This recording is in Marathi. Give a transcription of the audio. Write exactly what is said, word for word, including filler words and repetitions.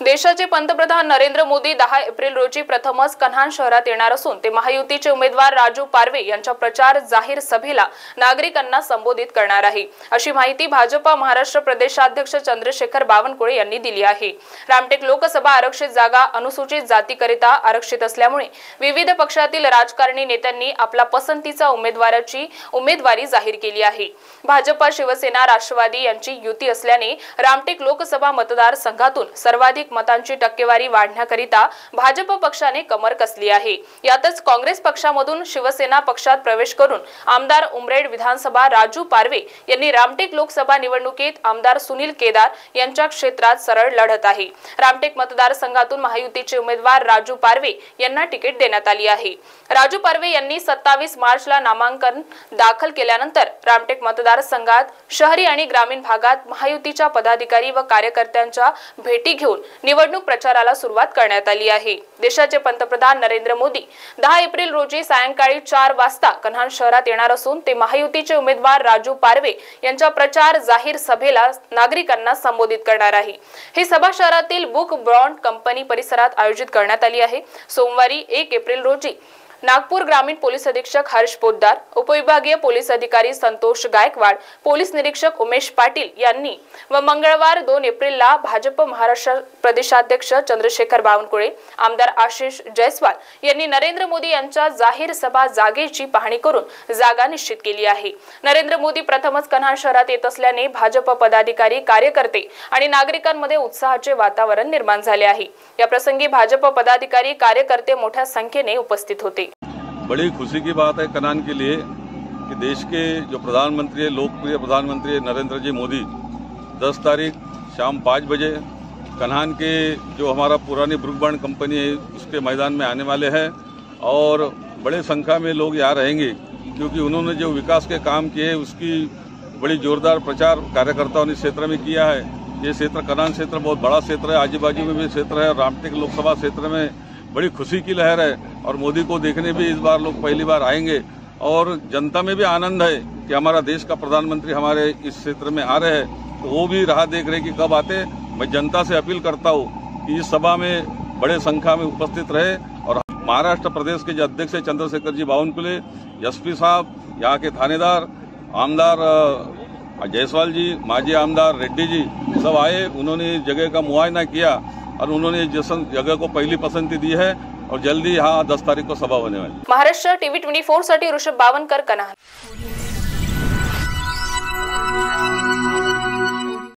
देशाचे पंतप्रधान नरेंद्र मोदी दहा एप्रिल रोजी प्रथमच कन्हान शहरात येणार असून ते महायुतीचे उमेदवार राजू पारवे यांच्या प्रचार जाहीर सभेला नागरिकांना संबोधित करणार आहे, अशी माहिती भाजपा महाराष्ट्र प्रदेशाध्यक्ष चंद्रशेखर बावनकुळे यांनी दिली आहे। रामटेक लोकसभा आरक्षित जागा अनुसूचित जातीकरिता आरक्षित असल्यामुळे विविध पक्षातील राजकारणी नेत्यांनी आपला पसंतीचा उमेदवाराची उमेदवारी जाहीर केली आहे। भाजपा, शिवसेना, राष्ट्रवादी यांची युती असल्याने रामटेक लोकसभा मतदारसंघातून सर्वाधिक मतांची टक्केवारी वाढण्याकरिता भाजप पक्षाने कमर कसली आहे। यातच काँग्रेस पक्षामधून शिवसेना पक्षात प्रवेश करून आमदार उमरेड विधानसभा राजू पारवे यांनी रामटेक लोकसभा निवडणुकीत आमदार सुनील केदार यांच्या क्षेत्रात सरळ लढत आहे। रामटेक मतदारसंघातून महायुतीचे उमेदवार राजू पारवे यांना तिकीट देण्यात आली आहे। राजू पारवे यांनी सत्तावीस मार्चला नामांकन दाखल केल्यानंतर रामटेक मतदारसंघात शहरी आणि ग्रामीण भागात महायुतीच्या पदाधिकारी व कार्यकर्त्यांच्या भेटी घेऊन निवडणूक प्रचाराला सुरुवात करण्यात आली आहे। देशाचे पंतप्रधान नरेंद्र मोदी दहा एप्रिल रोजी सायंकाळी चार वाजता कन्हान शहरात येणार असून ते महायुतीचे उमेदवार राजू पारवे यांच्या प्रचार जाहीर सभेला नागरिकांना संबोधित करणार आहे। ही सभा शहरातील बुक ब्रॉन्ड कंपनी परिसरात आयोजित करण्यात आली आहे। सोमवारी एक एप्रिल रोजी नागपूर ग्रामीण पोलीस अधीक्षक हर्ष पोद्दार, उपविभागीय पोलीस अधिकारी संतोष गायकवाड, पोलीस निरीक्षक उमेश पाटील यांनी व मंगळवार दोन एप्रिलला भाजप महाराष्ट्र प्रदेशाध्यक्ष चंद्रशेखर बावनकुळे, आमदार आशिष जयस्वाल यांनी नरेंद्र मोदी यांच्या जाहीर सभा जागेची पाहणी करून जागा निश्चित केली आहे। नरेंद्र मोदी प्रथमच कन्हान शहरात येत असल्याने भाजप पदाधिकारी, कार्यकर्ते आणि नागरिकांमध्ये उत्साहाचे वातावरण निर्माण झाले आहे। या प्रसंगी भाजप पदाधिकारी, कार्यकर्ते मोठ्या संख्येने उपस्थित होते। बड़ी खुशी की बात है कन्हान के लिए कि देश के जो प्रधानमंत्री है, लोकप्रिय प्रधानमंत्री नरेंद्र जी मोदी दस तारीख शाम पाँच बजे कन्हान के जो हमारा पुरानी ब्रुक बॉन्ड कंपनी है उसके मैदान में आने वाले हैं और बड़े संख्या में लोग यहाँ रहेंगे, क्योंकि उन्होंने जो विकास के काम किए उसकी बड़ी जोरदार प्रचार कार्यकर्ताओं ने क्षेत्र में किया है। ये क्षेत्र कन्हान क्षेत्र बहुत बड़ा क्षेत्र है, आजू बाजू में भी क्षेत्र है। रामटेक लोकसभा क्षेत्र में बड़ी खुशी की लहर है और मोदी को देखने भी इस बार लोग पहली बार आएंगे और जनता में भी आनंद है कि हमारा देश का प्रधानमंत्री हमारे इस क्षेत्र में आ रहे हैं, तो वो भी राह देख रहे कि कब आते। मैं जनता से अपील करता हूँ कि इस सभा में बड़े संख्या में उपस्थित रहे और महाराष्ट्र प्रदेश के जो अध्यक्ष है चंद्रशेखर जी बावनकुळे, एसपी साहब, यहाँ के थानेदार, आमदार जायसवाल जी, माजी आमदार रेड्डी जी सब आए। उन्होंने जगह का मुआयना किया और उन्होंने जिस जगह को पहली पसंदी दी है और जल्दी यहाँ दस तारीख को सभा होने वाली। महाराष्ट्र टीव्ही चोवीस साठी ऋषभ बावनकर, कन्हान।